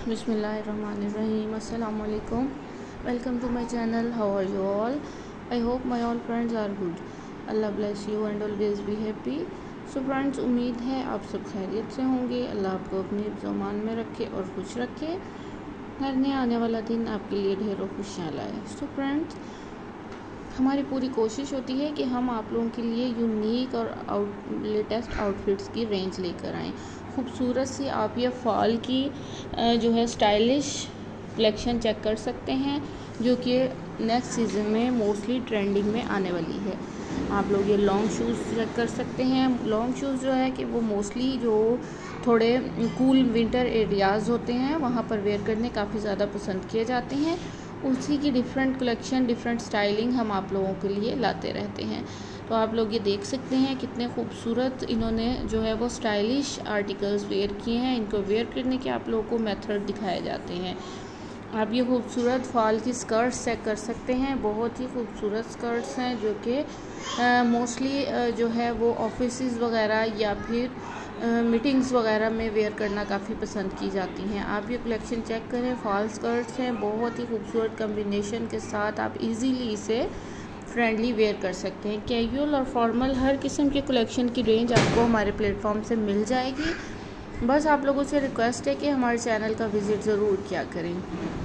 Bismillahirrahmanirrahim. Assalamu alaikum. Welcome to my channel. How are you all? I hope my all friends are good. Allah bless you and always be happy. So friends, उम्मीद है आप सब खैरियत से होंगे। अल्लाह आपको अपनी ज़ुबान में रखे और खुश रखे। हर नया आने वाला दिन आपके लिए ढेरों खुशियाँ लाए। So friends, हमारी पूरी कोशिश होती है कि हम आप लोगों के लिए यूनिक और लेटेस्ट आउटफिट्स की रेंज लेकर आएँ। खूबसूरत सी आप ये फॉल की जो है स्टाइलिश कलेक्शन चेक कर सकते हैं, जो कि नेक्स्ट सीज़न में मोस्टली ट्रेंडिंग में आने वाली है। आप लोग ये लॉन्ग शूज़ चेक कर सकते हैं। लॉन्ग शूज़ जो है कि वो मोस्टली जो थोड़े कूल विंटर एरियाज़ होते हैं वहाँ पर वेयर करने काफ़ी ज़्यादा पसंद किए जाते हैं। उसी की डिफरेंट कलेक्शन, डिफरेंट स्टाइलिंग हम आप लोगों के लिए लाते रहते हैं। तो आप लोग ये देख सकते हैं कितने खूबसूरत इन्होंने जो है वो स्टाइलिश आर्टिकल्स वेयर किए हैं। इनको वेयर करने के आप लोगों को मेथड दिखाए जाते हैं। आप ये खूबसूरत फॉल की स्कर्ट्स चेक कर सकते हैं। बहुत ही खूबसूरत स्कर्ट्स हैं जो कि मोस्टली जो है वो ऑफिसेज़ वगैरह या फिर मीटिंग्स वगैरह में वेयर करना काफ़ी पसंद की जाती हैं। आप ये कलेक्शन चेक करें। फॉल स्कर्ट्स हैं, बहुत ही खूबसूरत कम्बिनेशन के साथ आप इजीली इसे फ्रेंडली वेयर कर सकते हैं। कैजुअल और फॉर्मल हर किस्म के कलेक्शन की रेंज आपको हमारे प्लेटफॉर्म से मिल जाएगी। बस आप लोगों से रिक्वेस्ट है कि हमारे चैनल का विज़िट ज़रूर किया करें।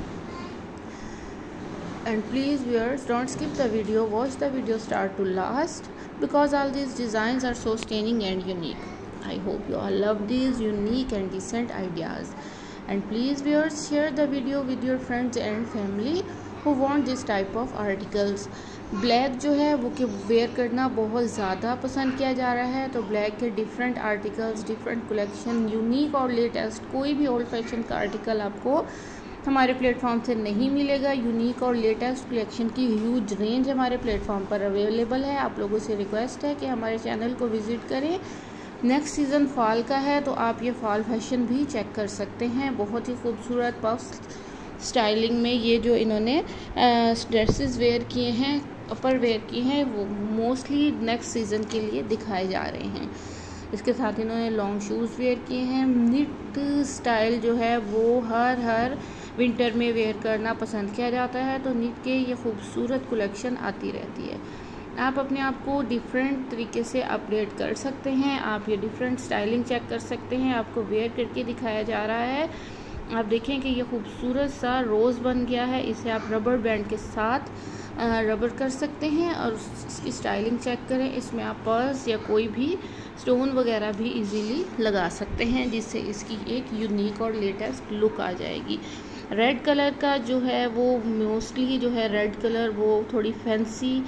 And please viewers, don't skip the video, watch the video start to last because all these designs are so stunning and unique. I hope you all love these unique and decent ideas. And please viewers, share the video with your friends and family who want this type of articles. Black जो है वो कि where करना बहुत ज़्यादा पसंद किया जा रहा है, तो ब्लैक के different articles, different collection, unique और लेटेस्ट कोई भी ओल्ड फैशन का आर्टिकल आपको हमारे प्लेटफॉर्म से नहीं मिलेगा। यूनिक और लेटेस्ट कलेक्शन की ह्यूज रेंज हमारे प्लेटफॉर्म पर अवेलेबल है। आप लोगों से रिक्वेस्ट है कि हमारे चैनल को विज़िट करें। नेक्स्ट सीज़न फॉल का है तो आप ये फॉल फैशन भी चेक कर सकते हैं। बहुत ही खूबसूरत पफ स्टाइलिंग में ये जो इन्होंने ड्रेसेस वेयर किए हैं, अपर वेयर किए हैं, वो मोस्टली नेक्स्ट सीज़न के लिए दिखाए जा रहे हैं। इसके साथ इन्होंने लॉन्ग शूज़ वेयर किए हैं। निट स्टाइल जो है वो हर विंटर में वेयर करना पसंद किया जाता है, तो निट के ये खूबसूरत कलेक्शन आती रहती है। आप अपने आप को डिफरेंट तरीके से अपडेट कर सकते हैं। आप ये डिफरेंट स्टाइलिंग चेक कर सकते हैं। आपको वेयर करके दिखाया जा रहा है। आप देखें कि ये खूबसूरत सा रोज़ बन गया है। इसे आप रबर बैंड के साथ रबर कर सकते हैं और इसकी स्टाइलिंग चेक करें। इसमें आप पर्स या कोई भी स्टोन वगैरह भी इजीली लगा सकते हैं, जिससे इसकी एक यूनिक और लेटेस्ट लुक आ जाएगी। रेड कलर का जो है वो मोस्टली जो है रेड कलर वो थोड़ी फैंसी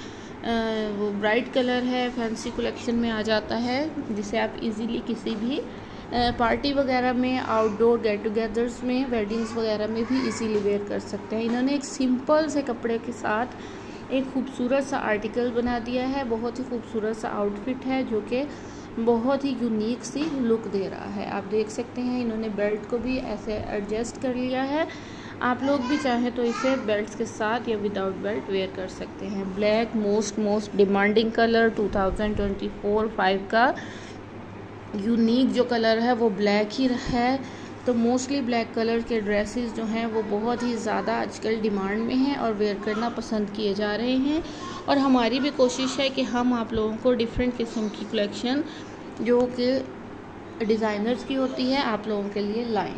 वो ब्राइट कलर है, फैंसी कलेक्शन में आ जाता है, जिसे आप इजीली किसी भी पार्टी वगैरह में, आउटडोर गेट टुगेदर्स में, वेडिंग्स वगैरह में भी इजीली वेयर कर सकते हैं। इन्होंने एक सिंपल से कपड़े के साथ एक खूबसूरत सा आर्टिकल बना दिया है। बहुत ही खूबसूरत सा आउटफिट है जो कि बहुत ही यूनिक सी लुक दे रहा है। आप देख सकते हैं इन्होंने बेल्ट को भी ऐसे एडजस्ट कर लिया है। आप लोग भी चाहें तो इसे बेल्ट्स के साथ या विदाउट बेल्ट वेयर कर सकते हैं। ब्लैक मोस्ट डिमांडिंग कलर 2024-5 का यूनिक जो कलर है वो ब्लैक ही है, तो मोस्टली ब्लैक कलर के ड्रेसेस जो हैं वो बहुत ही ज़्यादा आजकल डिमांड में हैं और वेयर करना पसंद किए जा रहे हैं। और हमारी भी कोशिश है कि हम आप लोगों को डिफरेंट किस्म की कलेक्शन जो कि डिज़ाइनर्स की होती है आप लोगों के लिए लाएं।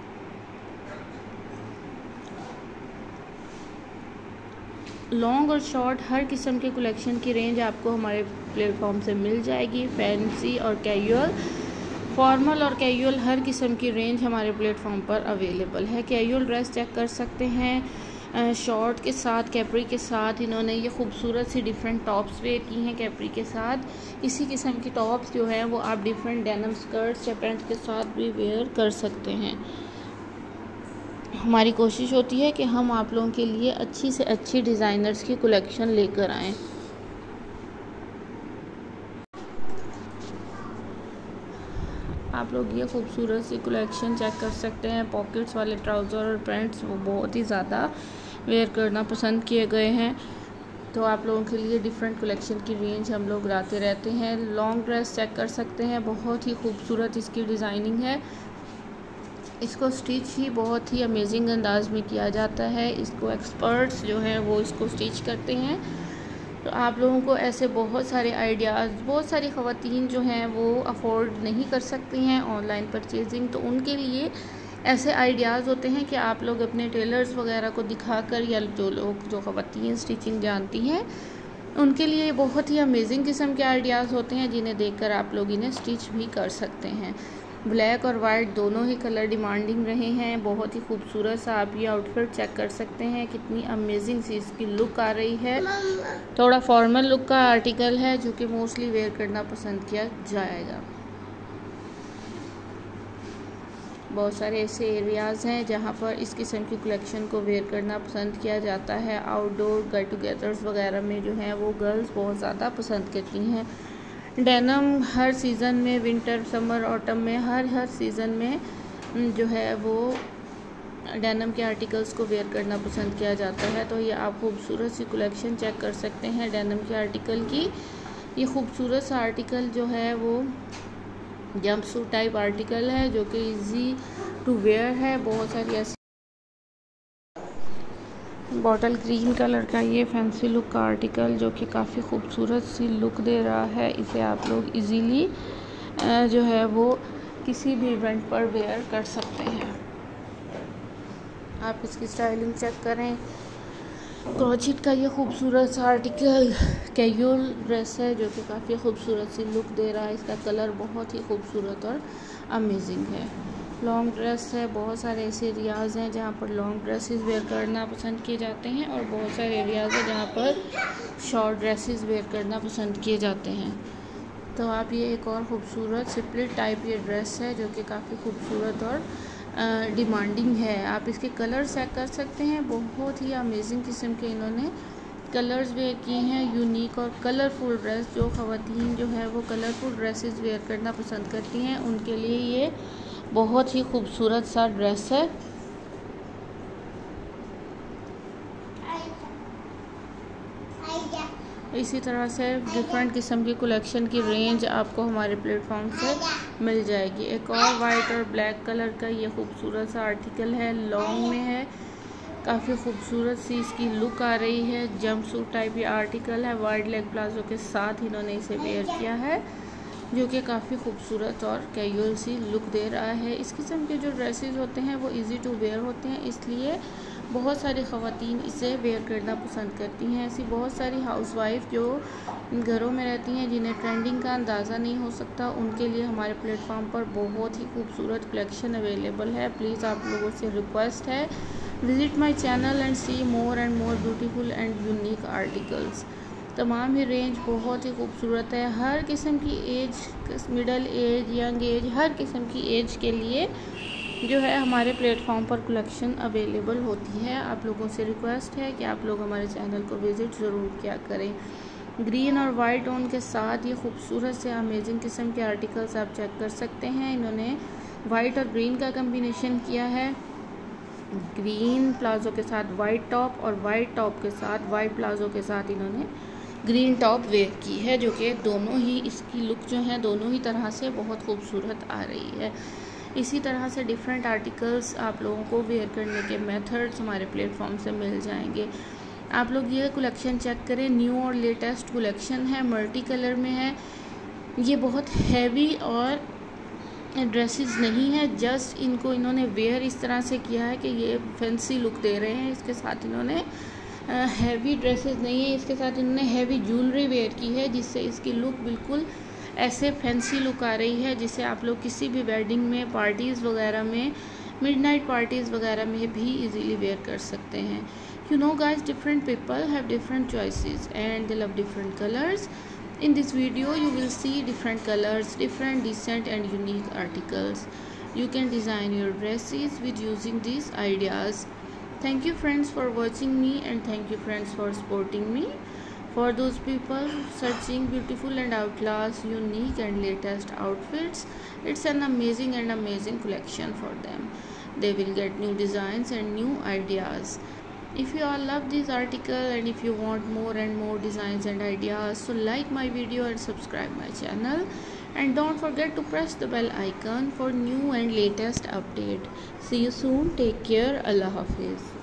लॉन्ग और शॉर्ट हर किस्म के कलेक्शन की रेंज आपको हमारे प्लेटफॉर्म से मिल जाएगी। फैंसी और कैजुअल, फॉर्मल और कैजुअल हर किस्म की रेंज हमारे प्लेटफॉर्म पर अवेलेबल है। कैजुअल ड्रेस चेक कर सकते हैं। शॉर्ट के साथ, कैप्री के साथ इन्होंने ये खूबसूरत सी डिफरेंट टॉप्स वेयर की हैं। कैप्री के साथ इसी किस्म की टॉप्स जो हैं वो आप डिफरेंट डेनिम स्कर्ट्स या पैंट्स के साथ भी वेयर कर सकते हैं। हमारी कोशिश होती है कि हम आप लोगों के लिए अच्छी से अच्छी डिज़ाइनर्स की कलेक्शन लेकर आएँ। आप लोग ये खूबसूरत सी कलेक्शन चेक कर सकते हैं। पॉकेट्स वाले ट्राउज़र और पैंट्स वो बहुत ही ज़्यादा वेयर करना पसंद किए गए हैं, तो आप लोगों के लिए डिफरेंट कलेक्शन की रेंज हम लोग लाते रहते हैं। लॉन्ग ड्रेस चेक कर सकते हैं, बहुत ही खूबसूरत इसकी डिज़ाइनिंग है। इसको स्टिच ही बहुत ही अमेजिंग अंदाज में किया जाता है। इसको एक्सपर्ट्स जो हैं वो इसको स्टिच करते हैं। तो आप लोगों को ऐसे बहुत सारे आइडियाज़, बहुत सारी ख़वातीन जो हैं वो अफोर्ड नहीं कर सकती हैं ऑनलाइन परचेजिंग, तो उनके लिए ऐसे आइडियाज़ होते हैं कि आप लोग अपने टेलर्स वगैरह को दिखाकर, या जो ख़वातीन स्टिचिंग जानती हैं उनके लिए बहुत ही अमेजिंग किस्म के आइडियाज़ होते हैं, जिन्हें देखकर आप लोग इन्हें स्टिच भी कर सकते हैं। ब्लैक और वाइट दोनों ही कलर डिमांडिंग रहे हैं। बहुत ही खूबसूरत सा आप ये आउटफिट चेक कर सकते हैं, कितनी अमेजिंग सी इसकी लुक आ रही है। थोड़ा फॉर्मल लुक का आर्टिकल है जो कि मोस्टली वेयर करना पसंद किया जाएगा। बहुत सारे ऐसे एरियाज़ हैं जहाँ पर इस किस्म की कलेक्शन को वेयर करना पसंद किया जाता है। आउटडोर गेट टुगेदर्स वगैरह में जो है वो गर्ल्स बहुत ज़्यादा पसंद करती हैं। डेनिम हर सीज़न में, विंटर, समर, ऑटम में, हर सीज़न में जो है वो डेनिम के आर्टिकल्स को वेयर करना पसंद किया जाता है। तो ये आप खूबसूरत सी कलेक्शन चेक कर सकते हैं डेनिम के आर्टिकल की। ये खूबसूरत सा आर्टिकल जो है वो जंपसूट टाइप आर्टिकल है जो कि इजी टू वेयर है। बहुत सारी ऐसी बॉटल ग्रीन कलर का ये फैंसी लुक का आर्टिकल जो कि काफ़ी खूबसूरत सी लुक दे रहा है। इसे आप लोग इजीली जो है वो किसी भी इवेंट पर वेयर कर सकते हैं। आप इसकी स्टाइलिंग चेक करें। क्रॉचेट का ये खूबसूरत सा आर्टिकल कैजुअल ड्रेस है जो कि काफ़ी खूबसूरत सी लुक दे रहा है। इसका कलर बहुत ही खूबसूरत और अमेजिंग है। लॉन्ग ड्रेस है। बहुत सारे ऐसे एरियाज़ हैं जहाँ पर लॉन्ग ड्रेसेस वेयर करना पसंद किए जाते हैं और बहुत सारे एरियाज़ हैं जहाँ पर शॉर्ट ड्रेसेस वेयर करना पसंद किए जाते हैं। तो आप ये एक और ख़ूबसूरत स्प्लिट टाइप ये ड्रेस है जो कि काफ़ी खूबसूरत और डिमांडिंग है। आप इसके कलर चेक कर सकते हैं। बहुत ही अमेजिंग किस्म के इन्होंने कलर्स वेयर किए हैं। यूनिक और कलरफुल ड्रेस, जो ख़वातीन जो है वो कलरफुल ड्रेसेस वेयर करना पसंद करती हैं उनके लिए ये बहुत ही खूबसूरत सा ड्रेस है। इसी तरह से डिफरेंट किस्म की कलेक्शन की रेंज आपको हमारे प्लेटफॉर्म से मिल जाएगी। एक और वाइट और ब्लैक कलर का ये खूबसूरत सा आर्टिकल है, लॉन्ग में है। काफ़ी खूबसूरत सी इसकी लुक आ रही है। जंपसूट टाइप ये आर्टिकल है। वाइड लेग प्लाजो के साथ इन्होंने इसे वेयर किया है जो कि काफ़ी खूबसूरत और कैजुअल सी लुक दे रहा है। इस किस्म के जो ड्रेसेस होते हैं वो इजी टू वेयर होते हैं, इसलिए बहुत सारी ख़वातीन इसे वेयर करना पसंद करती हैं। ऐसी बहुत सारी हाउसवाइफ जो घरों में रहती हैं जिन्हें ट्रेंडिंग का अंदाज़ा नहीं हो सकता, उनके लिए हमारे प्लेटफॉर्म पर बहुत ही खूबसूरत कलेक्शन अवेलेबल है। प्लीज़ आप लोगों से रिक्वेस्ट है, visit my channel and see more and more beautiful and unique articles. तमाम ही रेंज बहुत ही खूबसूरत है। हर किस्म की age, middle age, young age, हर किस्म की एज के लिए जो है हमारे प्लेटफॉर्म पर कलेक्शन अवेलेबल होती है। आप लोगों से रिक्वेस्ट है कि आप लोग हमारे चैनल को विज़िट ज़रूर किया करें। ग्रीन और वाइट टोन के साथ ये खूबसूरत से अमेजिंग किस्म के आर्टिकल्स आप चेक कर सकते हैं। इन्होंने वाइट और ग्रीन का कम्बिनेशन किया है। ग्रीन प्लाजो के साथ वाइट टॉप और वाइट टॉप के साथ वाइट प्लाजो के साथ इन्होंने ग्रीन टॉप वेयर की है, जो कि दोनों ही इसकी लुक जो है दोनों ही तरह से बहुत खूबसूरत आ रही है। इसी तरह से डिफरेंट आर्टिकल्स आप लोगों को वेयर करने के मेथड्स हमारे प्लेटफॉर्म से मिल जाएंगे। आप लोग ये कलेक्शन चेक करें, न्यू और लेटेस्ट कलेक्शन है, मल्टी कलर में है। ये बहुत हैवी और ड्रेसेस नहीं है, जस्ट इनको इन्होंने वेयर इस तरह से किया है कि ये फैंसी लुक दे रहे हैं। इसके साथ इन्होंने हैवी ड्रेसेस नहीं है, इसके साथ इन्होंने हैवी ज्वेलरी वेयर की है, जिससे इसकी लुक बिल्कुल ऐसे फैंसी लुक आ रही है जिसे आप लोग किसी भी वेडिंग में, पार्टीज़ वगैरह में, मिडनाइट पार्टीज़ वगैरह में भी इजीली वेयर कर सकते हैं। You know guys, different people have different choices and they love different colors. In this video you will see different colors, different decent and unique articles. You can design your dresses with using these ideas. Thank you friends for watching me, and thank you friends for supporting me. For those people searching beautiful and outclass, unique and latest outfits, it's an amazing collection for them. They will get new designs and new ideas. If you all love this article and if you want more and more designs and ideas, so like my video and subscribe my channel. and don't forget to press the bell icon for new and latest update. See you soon. Take care. Allah Hafiz.